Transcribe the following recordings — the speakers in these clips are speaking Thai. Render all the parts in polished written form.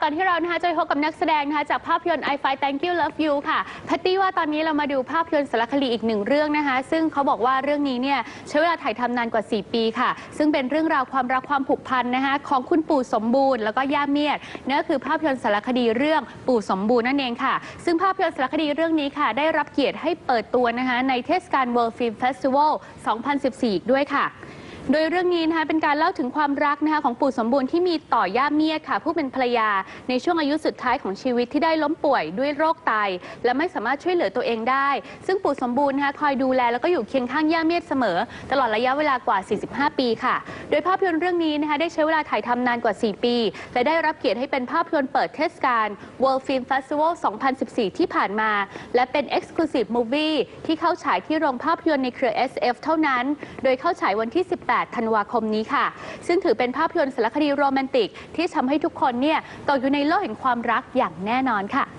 อนที่เรานะคะจะพบกับนักแสดงนะคะจากภาพยนตร์ I Fight Thank You Love You ค่ะแพตตี้ว่าตอนนี้เรามาดูภาพยนตร์สารคดีอีกหนึ่งเรื่องนะคะซึ่งเขาบอกว่าเรื่องนี้เนี่ยใช้เวลาถ่ายทำนานกว่า4 ปีค่ะซึ่งเป็นเรื่องราวความรักความผูกพันนะคะของคุณปู่สมบูรณ์แล้วก็ย่าเมียดนั่นก็คือภาพยนตร์สารคดีเรื่องปู่สมบูรณ์นั่นเองค่ะซึ่งภาพยนตร์สารคดีเรื่องนี้ค่ะได้รับเกียรติให้เปิดตัวนะคะในเทศกาล World Film Festival 2014 ด้วยค่ะโดยเรื่องนี้นะคะเป็นการเล่าถึงความรักนะคะของปู่สมบูรณ์ที่มีต่อย่าเมียดค่ะผู้เป็นภรรยาในช่วงอายุสุดท้ายของชีวิตที่ได้ล้มป่วยด้วยโรคไตและไม่สามารถช่วยเหลือตัวเองได้ซึ่งปู่สมบูรณ์นะคะคอยดูแลแล้วก็อยู่เคียงข้างย่าเมียดเสมอตลอดระยะเวลากว่า 45 ปีค่ะโดยภาพยนตร์เรื่องนี้นะคะได้ใช้เวลาถ่ายทำนานกว่า 4 ปีและได้รับเกียรติให้เป็นภาพยนตร์เปิดเทศกาล World Film Festival 2014 ที่ผ่านมาและเป็น Exclusive Movie ที่เข้าฉายที่โรงภาพยนตร์ในเครือ SF เท่านั้นโดยเข้าฉายวันที่ 18 ธันวาคมนี้ค่ะซึ่งถือเป็นภาพยนตร์สารคดีโรแมนติกที่ทำให้ทุกคนเนี่ยตกอยู่ในโลกแห่งความรักอย่างแน่นอนค่ะ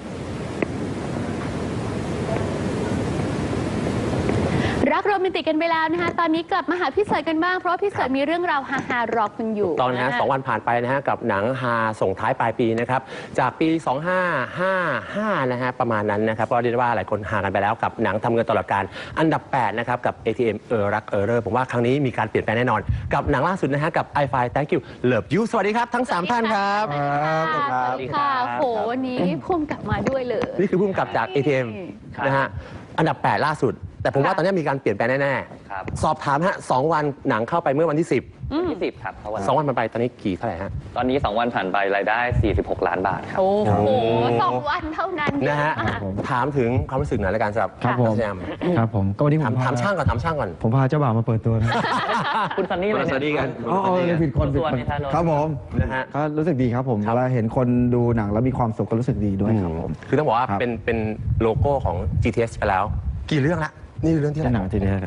รักโรแมนติกกันไปแล้วนะคะตอนนี้กลับมาหาพี่เสิร์ชกันบ้างเพราะว่าพี่เสิร์ชมีเรื่องราวฮาๆรอคุณอยู่ตอนนี้2 วันผ่านไปนะฮะกับหนังฮาส่งท้ายปลายปีนะครับจากปี 2555 นะฮะประมาณนั้นนะครับก็เรียกว่าหลายคนฮากันไปแล้วกับหนังทำเงินตลอดการอันดับ 8 นะครับกับ ATM รักเร่อผมว่าครั้งนี้มีการเปลี่ยนแปลงแน่นอนกับหนังล่าสุดนะฮะกับ I Fight Thank You Love You สวัสดีครับทั้ง3ท่านครับสวัสดีค่ะโหวันนี้พุ่มกลับมาด้วยเลยนี่คือพุ่มกลับจาก ATM นะฮะอันดับ 8 ล่าสุดแต่ผมว่าตอนนี้มีการเปลี่ยนแปลงแน่ๆสอบถามฮะ2 วันหนังเข้าไปเมื่อวันที่ 10 วันที่ 10 ครับ 2 วันผ่านไปตอนนี้กี่เท่าไหร่ฮะตอนนี้2 วันผ่านไปรายได้46 ล้านบาทครับโอ้โห2 วันเท่านั้นนะฮะถามถึงความรู้สึกหน่อยละกันสำหรับครับผมครับผมก็วันนี้ผมถามช่างก่อนผมพาเจ้าบ่าวมาเปิดตัวนะคุณซันนี่เลยสวัสดีกันผิดคนครับผมนะฮะก็รู้สึกดีครับผมเวลาเห็นคนดูหนังแล้วมีความสุขก็รู้สึกดีด้วยครับผมคือต้องบอกว่าเป็นโลโก้ของ GTS ไปแล้วกี่เรื่องละนี่เรื่องที่หนัง GTS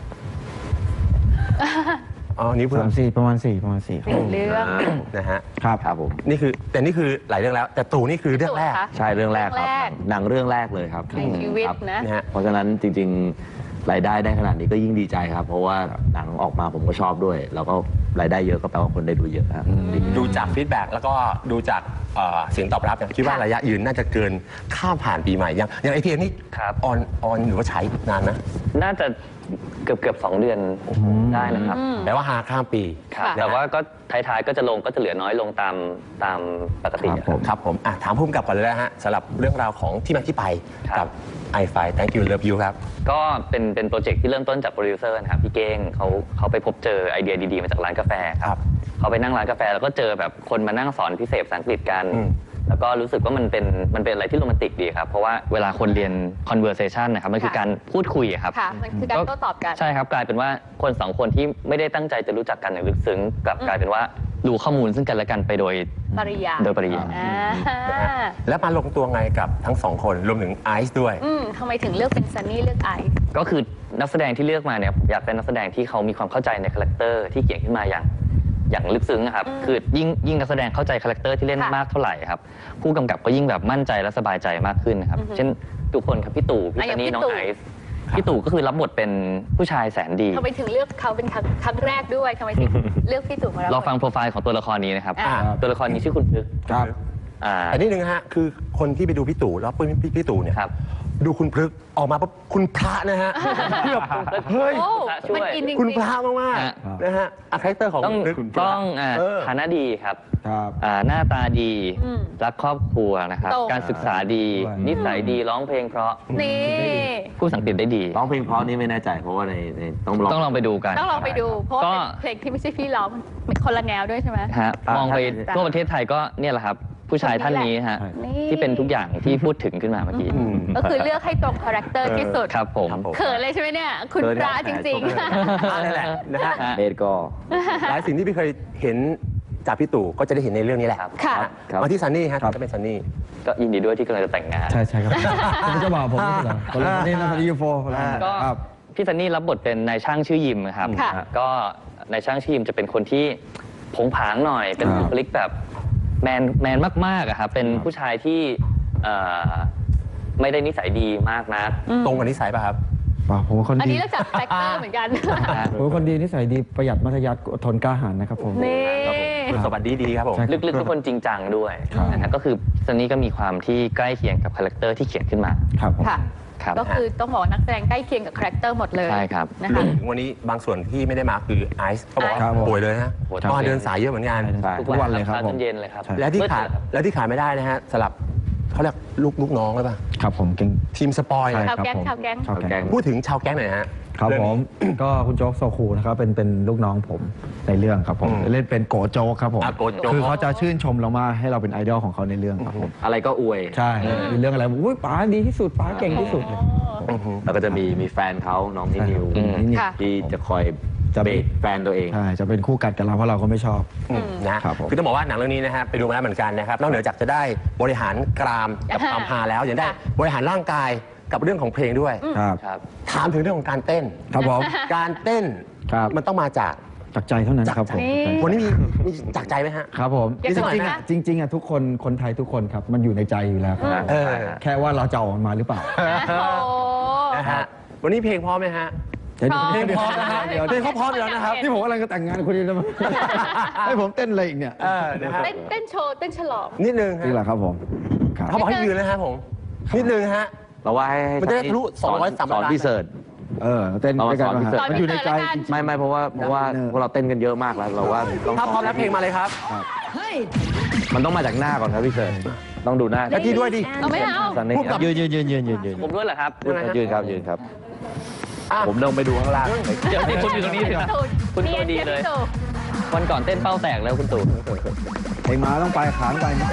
อ๋อนี่เพิ่มประมาณ4 เรื่องนะฮะครับผมนี่คือหลายเรื่องแล้วแต่ตู่นี่คือเรื่องแรกใช่เรื่องแรกครับหนังเรื่องแรกเลยครับในชีวิตนะเพราะฉะนั้นจริงๆรายได้ขนาดนี้ก็ยิ่งดีใจครับเพราะว่าหนังออกมาผมก็ชอบด้วยแล้วก็รายได้เยอะก็แปลว่าคนได้ดูเยอะครับดูจากฟีดแบ็กแล้วก็ดูจากเสียงตอบรับคิดว่าระยะยืนน่าจะเกินข้ามผ่านปีใหม่อย่างไอเทียนี่ออนหรือว่าใช้นานนะน่าจะเกือบ2 เดือนได้นะครับแปลว่าข้ามปีแต่ว่าก็ท้ายๆก็จะลงก็จะเหลือน้อยลงตามปกติครับผมถามพุ่มกับก่อนเลยนะฮะสำหรับเรื่องราวของที่มาที่ไปกับ I Fight Thank You Love You ครับก็เป็นโปรเจกต์ที่เริ่มต้นจากโปรดิวเซอร์นะครับพี่เก้งเขาไปพบเจอไอเดียดีๆมาจากร้านกาแฟครับเขาไปนั่งร้านกาแฟแล้วก็เจอแบบคนมานั่งสอนพิเศษภาษาอังกฤษกันแล้วก็รู้สึกว่ามันเป็นอะไรที่โรแมนติกดีครับเพราะว่าเวลาคนเรียน conversation นะครับมันคือการพูดคุยครับมันคือการโต้ตอบกันใช่ครับกลายเป็นว่าคน2 คนที่ไม่ได้ตั้งใจจะรู้จักกันอย่างลึกซึ้งกลับกลายเป็นว่ารู้ข้อมูลซึ่งกันและกันไปโดยปริยายแล้วมาลงตัวไงกับทั้ง2 คนรวมถึงไอซ์ด้วยทำไมถึงเลือกเป็นซันนี่เลือกไอซ์ก็คือนักแสดงที่เลือกมาเนี่ยอยากเป็นนักแสดงที่เขามีความเข้าใจในคาแรคเตอร์ที่เขียนขึ้นมาอย่างลึกซึ้งครับคือยิ่งนักแสดงเข้าใจคาแรคเตอร์ที่เล่นมากเท่าไหร่ครับผู้กำกับก็ยิ่งแบบมั่นใจและสบายใจมากขึ้นครับเช่นทุกคนครับพี่ตู่พี่ซันนี่น้องไอซ์พี่ตู่ก็คือรับบทเป็นผู้ชายแสนดีทำไมถึงเลือกเขาเป็นครั้งแรกด้วยทำไมถึงเลือกพี่ตู่มาเราฟังโปรไฟล์ของตัวละครนี้นะครับตัวละครนี้ชื่อคุณพึกครับอันนี้นึงฮะคือคนที่ไปดูพี่ตู่แล้วพี่ตู่เนี่ยดูคุณพฤกษ์ออกมาปุ๊บคุณพระนะฮะเฮ้ยคุณพระมากๆนะฮะคาแรคเตอร์ของต้องฐานะดีครับหน้าตาดีรักครอบครัวนะครับการศึกษาดีนิสัยดีร้องเพลงเพราะนี่พูดสังเกตได้ดีร้องเพลงเพราะนี่ไม่แน่ใจเพราะว่าในต้องลองไปดูกันต้องลองไปดูเพราะว่าเพลงที่ไม่ใช่พี่ร้องคนละแนวด้วยใช่ไหมฮะมองไปทั่วประเทศไทยก็เนี่ยแหละครับผู้ชายท่านนี้ฮะที่เป็นทุกอย่างที่พูดถึงขึ้นมาเมื่อกี้ก็คือเลือกให้ตรงคาแรคเตอร์ที่สุดครับผมเขินเลยใช่ไหมเนี่ยคุณพระจริงๆนั่นแหละนะฮะเบสก็หลายสิ่งที่พี่เคยเห็นจากพี่ตู่ก็จะได้เห็นในเรื่องนี้แหละค่ะมาที่ซันนี่ฮะจะเป็นซันนี่ก็ยินดีด้วยที่กำลังจะแต่งงานใช่ครับผมจะบอกผมนี่นะพี่ยูโฟก็พี่ซันนี่รับบทเป็นนายช่างชื่อยิมครับก็นายช่างชื่อยิมจะเป็นคนที่ผงผางหน่อยเป็นบุคลิกแบบแมนมากๆครับเป็นผู้ชายที่ไม่ได้นิสัยดีมากนักตรงกับนิสัยป่ะครับผมคนดีอันนี้เราจับแฟกเตอร์เหมือนกันผมคนดีนิสัยดีประหยัดมัธยัสถ์อดทนกล้าหาญนะครับผมนี่คุณสมบัติดีครับผมใช่ลึกๆทุกคนจริงจังด้วยครับนะฮะก็คือซันนี่ก็มีความที่ใกล้เคียงกับคาแรคเตอร์ที่เขียนขึ้นมาครับผมค่ะครับก็คือต้องบอกว่านักแสดงใกล้เคียงกับคาแรคเตอร์หมดเลยใช่ครับนะคะถึงวันนี้บางส่วนที่ไม่ได้มาคือไอซ์เขาบอกว่าครับผมป่วยเลยฮะป่วยต้องเดินสายเยอะเหมือนกันใช่ทุกทุกวันเลยครับช้าผจมนเย็นเลยครับใช่และที่ขาดมืดเลยครับและที่ขาดไม่ได้นะฮะสลับเขาเรียกลูกน้องหรือเปล่าครับผมเก่งทีมสปอยใช่เลยชาวแก๊งครับผมชาวแก๊งชาวแก๊งพูดถึงชาวแก๊งหน่อยนะฮะครับเองผนี้ม ก็คุณโจ๊กโซคูนะครับเป็นลูกน้องผมในเรื่องครับผมอืมเล่นเป็นโกโจ๊กครับผมโกโจ๊กคือเขาจะชื่นชมเรามากให้เราเป็นไอดอลของเขาในเรื่องครับผมอะไรก็อวยใช่มีเรื่องอะไรอุ้ยป๋าดีที่สุดป๋าเก่งที่สุดเลยอือฮึแล้วก็จะมีแฟนเขาน้องนินิวอืมนี่ค่ะที่จะคอยจะเบรกแฟนตัวเองใช่จะเป็นคู่กัดกันเราเพราะเราก็ไม่ชอบนะครับผมคือต้องบอกว่าหนังเรื่องนี้นะฮะไปดูมาแล้วเหมือนกันนะครับนอกเหนือจากจะได้บริหารกรามกับความฮาแล้วยังได้บริหารร่างกายกับเรื่องของเพลงด้วยครับครับถามถึงเรื่องของการเต้นครับผมการเต้นครับมันต้องมาจากจากใจเท่านั้นครับผมนี่วันนี้มีจากใจไหมฮะครับผมเก็บจไว้ริงๆนะอ่ะจริงๆอ่ะทุกคนคนไทยทุกคนครับมันอยู่ในใจอยู่แล้วครับเออแค่ว่าเราจะเอามันมาหรือเปล่าโอ้โหนะฮะวันนี้เพลงพร้อมไหมฮะ เพลงพร้อมนะฮะเดี๋ยวเพลงเขาพร้อมอยู่แล้วนะครับที่ผมกำลังจะแต่งงานคนนี้แล้วมั้งให้ผมเต้นอะไรอีกเนี่ยนะฮะเต้นโชว์เต้นฉลองนิดนึงฮะนี่แหละครับผมครับเขาบอกให้ยืนนะฮะผมนิดนึงฮะเราว่าให้มันจะได้ทะลุสอน 200 300 สอนพี่เสิร์ชเต้นด้วยกันเรามาสอนมามันอยู่ในใจจริงๆไม่เพราะว่าพวกเราเต้นกันเยอะมากแล้วเราว่าต้องถ้าพร้อมแล้วเพลงมาเลยครับมันต้องมาจากหน้าก่อนครับพี่เสิร์ชต้องดูหน้าแล้วที่ด้วยดิเอาไม่เอาสันนิษพูดกับยืนผมด้วยเหรอครับยืนครับยืนครับอ่ะผมลงไปดูข้างล่างเดี๋ยวให้คุณอยู่ตรงนี้สิครับ คุณตัวดีเลยนี่วันก่อนเต้นเป้าแตกแล้วคุณตู่เพลงมาต้องไปขานไปนะ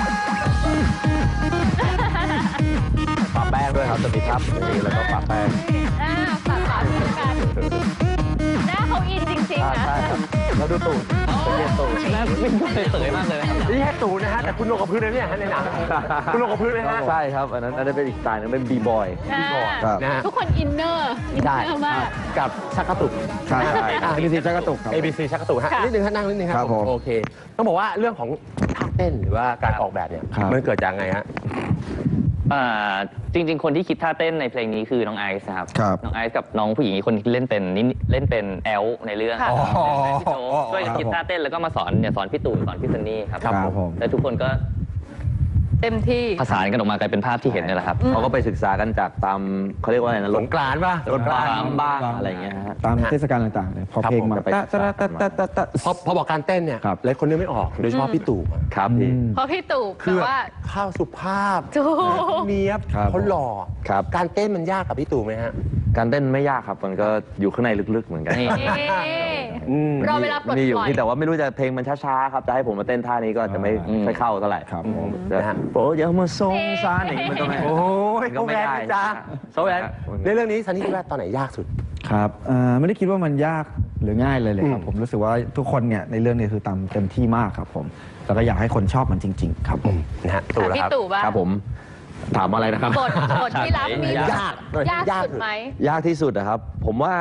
ปะแป้งด้วยครับจะมีครับนี่แล้วก็ปะแป้งฝากฝากด้วยกันหน้าเขาอินจริงๆนะใช่ครับแล้วดูตูดเป็นเย็นตูดหน้าไม่เสยมากเลยนะครับนี่แค่ตูนะฮะแต่คุณลงกับพื้นเลยเนี่ยฮะในหนังคุณลงกับพื้นไหมฮะใช่ครับอันนั้นเป็นอีกสไตล์นึงเป็นบีบอยครับนะฮะทุกคนอินเนอร์อินเนได้อร์มากกับชักกระตุกใช่ABC จักรตุกครับ ABC ชักกระตุกฮะค่ะนิดนึงฮะนั่งนิดนึงครับผมโอเค ต้องบอกว่าเรื่องของท่าเต้นหรือว่าการออกแบบเนี่ยครับมันเกิดจากไงฮะจริงๆ คนที่คิดท่าเต้นในเพลงนี้คือน้องไอซ์นะครับครับน้องไอซ์กับน้องผู้หญิงอีกคนที่เล่นเป็นแอลในเรื่องค่ะพี่โจ๊กช่วยกันคิดท่าเต้นแล้วก็มาสอนสอนพี่ตู่สอนพี่ซันนี่ครับครับผมแล้วทุกคนก็เต็มที่ผสานกันออกมากลายเป็นภาพที่เห็นนี่แหละครับเขาก็ไปศึกษากันจากตามเขาเรียกว่าอะไรนะสงกรานต์ป่ะรถบ้างสงกรานต์บ้างอะไรอย่างเงี้ยฮะตามเทศกาลต่างๆเลยพอครับเพลงผมมาจะไปตะพอบอกการเต้นเนี่ยครับหลายคนนึกไม่ออกโดยเฉพาะพี่ตู่ครับพี่เพราะพี่ตู่คือแต่ว่าข้าวสุภาพถูกเนียบครับเขาหล่อครับการเต้นมันยากกับพี่ตู่ไหมฮะการเต้นไม่ยากครับมันก็อยู่ข้างในลึกๆเหมือนกันนี่อืมรอเวลาปลดมีอยู่ปล่อยที่แต่ว่าไม่รู้จะเพลงมันช้าๆครับจะให้ผมมาเต้นท่านี้ก็จะไม่อืมค่อยเข้าเท่าไหร่ครับผมนะฮะโปรดอย่ามาทรงซานอย่างนี้มันก็ไม่โอ้ยมันก็ไม่ได้เขาแวนจ้าเขาแวนในเรื่องนี้ซันนี่คิดว่าตอนไหนยากสุดครับไม่ได้คิดว่ามันยากหรือง่ายเลยครับอืมผมรู้สึกว่าทุกคนเนี่ยในเรื่องนี้คือทำเต็มที่มากครับผมแล้วก็อยากให้คนชอบมันจริง ๆ ครับผมนะฮะตู่ค่ะแล้วพี่ครับตู่บ้างครับผมถามอะไรนะครับบทที่รับมียากยากสุดไหมยากที่สุดนะครับ ผมว่า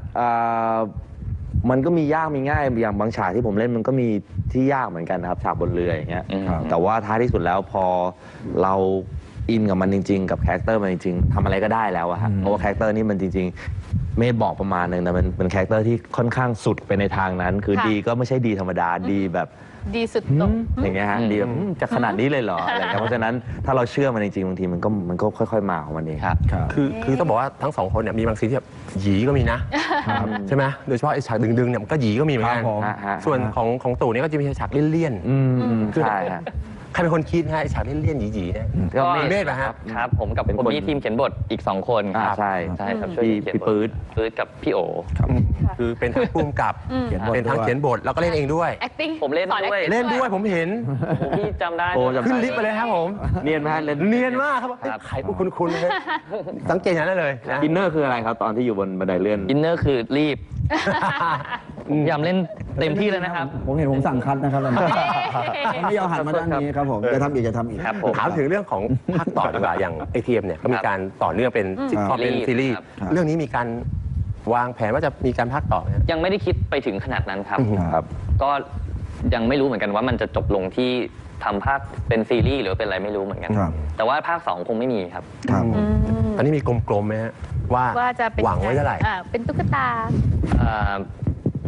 มันก็มียากมีง่ายอย่างบางฉากที่ผมเล่นมันก็มีที่ยากเหมือนกันนะครับฉากบนเรืออย่างเงี้ยครับแต่ว่าท้ายที่สุดแล้วพอเราอินกับมันจริงๆ กับคาแรคเตอร์มันจริงๆทำอะไรก็ได้แล้วอะฮะเพราะว่าคาแรคเตอร์นี่มันจริงๆ เมธบอกประมาณนึงแต่มันเป็นคาแรคเตอร์ที่ค่อนข้างสุดไปในทางนั้น คือค่ะดีก็ไม่ใช่ดีธรรมดาดีแบบดีสุดตรงอย่างเงี้ยฮะดีแบบจะขนาดนี้เลยเหรออะไรเงี้ยเพราะฉะนั้นถ้าเราเชื่อมันจริงๆบางทีมันก็ค่อยๆมาของมันเองครับครับคือต้องบอกว่าทั้งสองคนเนี่ยมีบางซีนที่แบบหยีก็มีนะ ใช่ไหมโดยเฉพาะไอ้ฉากดึงๆเนี่ยมันก็หยีก็มีเหมือนกันครับผมฮะส่วนของตู่เนี่ยก็จะมีฉากเลี่ยนใช่ฮะๆใครเป็นคนคิดฮะไอ้ฉากเลี่ยนๆหยีๆเนี่ยก็มีเมธป่ะฮะครับผมกับเป็นผมคนมีทีมเขียนบทอีก 2 คนครับใช่ใช่ครับช่วยพี่เขียนพี่บทปื๊ดปื๊ดกับพี่โอคือเป็นทั้งผู้กำกับเขียนบทเป็นทั้งด้วยเขียนบทแล้วก็เล่นเองด้วย acting ผมเล่นสอด้วย acting เล่นด้วยผมเห็นพี่จำได้โอ้จำขึ้นลิฟต์ไปเลยครับผมเนียนไหมฮะเล่นเนียนมากครับครับไข่พวกคุณเลยสังเกตอย่างนั้นเลยนะอินเนอร์คืออะไรครับ ตอนที่อยู่บนบันไดเลื่อนอินเนอร์คือรีบพยายามเล่นเต็มที่แล้วนะครับผมเห็นผมสั่งคัดนะครับตอนนี้ผมไม่ยอมหันมาด้านนี้ครับผมจะทำอีกจะทำอีกครับผมถามถึงเรื่องของภาคต่อดีกว่าอย่าง ATM เนี่ยก็มีการต่อเนื่องเป็นซิทคอมเป็นซีรีส์ครับเรื่องนี้มีการวางแผนว่าจะมีการภาคต่อไหมยังไม่ได้คิดไปถึงขนาดนั้นครับครับก็ยังไม่รู้เหมือนกันว่ามันจะจบลงที่ทำภาคเป็นซีรีส์หรือเป็นอะไรไม่รู้เหมือนกันครับแต่ว่าภาค 2 คงไม่มีครับครับตอนนี้มีกลมๆไหมฮะว่าว่าจะเป็นหวังไว้เท่าไหร่เป็นตุ๊กตาอ่า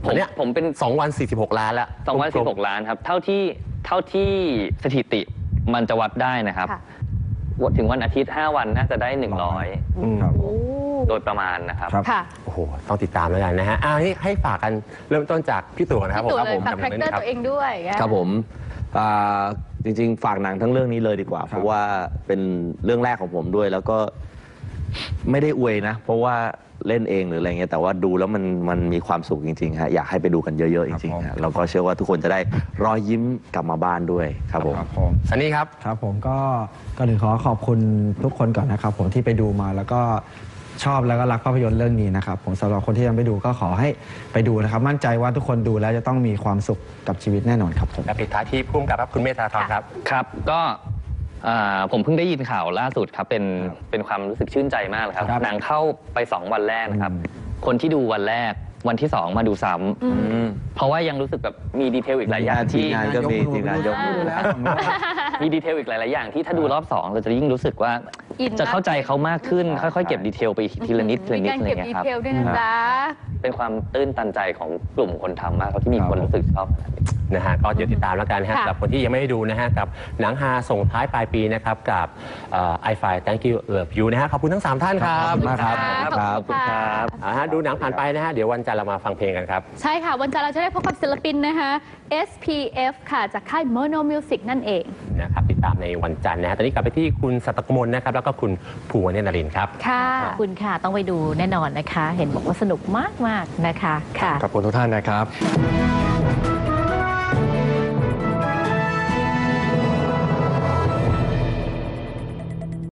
ตอนเนี้ยผมเป็น 2 วัน 46 ล้านแล้ว 216 ล้านครับ เท่าที่สถิติมันจะวัดได้นะครับค่ะถึงวันอาทิตย์ 5 วันน่าจะได้ครับโอ้ 100 โดยประมาณนะครับครับค่ะโอ้โห ต้องติดตามแล้วกันนะฮะให้ฝากกันเริ่มต้นจากพี่ตู่นะครับพี่ตู่ครับเลผยมฝากกับคาแรคเตอร์ครับตัวเองด้วยครับผมจริงๆ ฝากหนังทั้งเรื่องนี้เลยดีกว่า เพราะว่าเป็นเรื่องแรกของผมด้วย แล้วก็ไม่ได้อวยนะ เพราะว่าเล่นเองหรืออะไรเงี้ยแต่ว่าดูแล้วมันมีความสุขจริงๆฮะอยากให้ไปดูกันเยอะๆจริงๆฮะแล้วก็เชื่อว่าทุกคนจะได้รอยยิ้มกลับมาบ้านด้วยครับผมครับผมซันนี่ครับครับผมก็ก่อนอื่นขอขอบคุณทุกคนก่อนนะครับผมที่ไปดูมาแล้วก็ชอบแล้วก็รักภาพยนตร์เรื่องนี้นะครับผมสำหรับคนที่ยังไม่ดูก็ขอให้ไปดูนะครับมั่นใจว่าทุกคนดูแล้วจะต้องมีความสุขกับชีวิตแน่นอนครับผมและปิดท้ายที่พุ่มกับครับคุณเมธาธรครับครับก็ผมเพิ่งได้ยินข่าวล่าสุดครับเป็นความรู้สึกชื่นใจมากเลยครับครับหนังเข้าไป 2 วันแรกนะครับอืมคนที่ดูวันแรกวันที่ 2 มาดูซ้ำเพราะว่ายังรู้สึกแบบมีดีเทลอีกหลายอย่างทีมที่งานก็มีทีมงานยกมือแล้วมีดีเทลอีกหลาย ๆ อย่างที่ถ้าดูรอบ 2 เราจะยิ่งรู้สึกว่าอินจะเข้าใจเขามากขึ้น ค่อย ๆ เก็บดีเทลไปทีละนิดทีละนิดมีการอะไรเก็บเงี้ดียครับเทลด้วยนะจ๊ะเป็นความตื้นตันใจของกลุ่มคนทำมากครับที่มีคนรู้สึกชอบนะฮะก็เดี๋ยวติดตามแล้วกันนะฮะค่ะกับคนที่ยังไม่ได้ดูนะฮะกับหนังฮาส่งท้ายปลายปีนะครับกับI Fight Thank You Love You นะฮะขอบคุณทั้ง 3 ท่านครับขอบคุณมากครับขอบคุณค่ะเอาละฮะดูหนังผ่านไปนะฮะเดี๋ยววันจันทร์เรามาฟังเพลงกันครับใช่ค่ะ วันจันทร์เราจะได้พบกับศิลปินนะคะ SPF ค่ะ จากค่าย Mono Music นั่นเองนะครับติดตามในวันจันทร์นะฮะตอนนี้กลับไปที่คุณสัตกมลนะครับแล้วก็คุณภูวเนตรนรินทร์ครับค่ะขอบคุณค่ะ ต้องไปดูแน่นอนนะคะ เห็นบอกว่าสนุกมาก ๆ นะคะ ค่ะขอบคุณทุกท่านนะครับ